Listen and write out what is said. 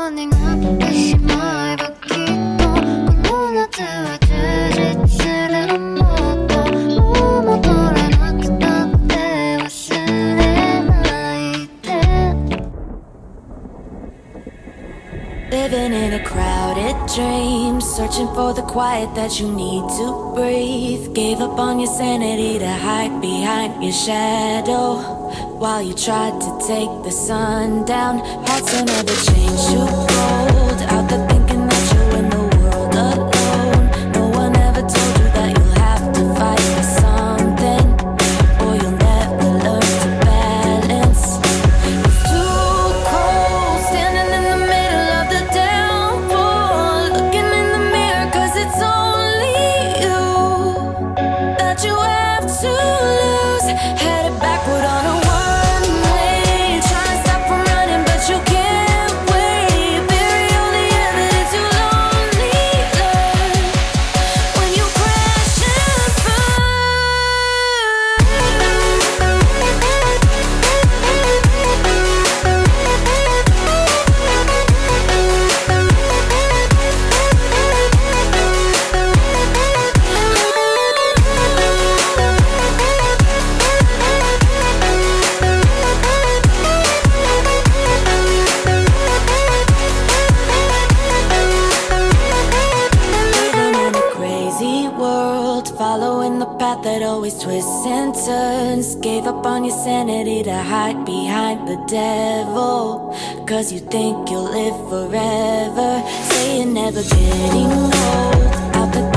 Living in a crowded dream, searching for the quiet that you need to breathe. Gave up on your sanity to hide behind your shadow, while you tried to take the sun down. Hearts will never change to gold, out there thinking that you're in the world alone. No one ever told you that you'll have to fight for something, or you'll never learn to balance. It's too cold, standing in the middle of the downpour, looking in the mirror, 'cause it's only you that you have to lose. Headed backward on a one-way, trying to stop from running, but you can't wait. Bury all the evidence, you'll only learn when you crash and living in a crazy world, following the path that always twists and turns. Gave up on your sanity to hide behind the devil, 'cause you think you'll live forever. Say you're never getting old, out there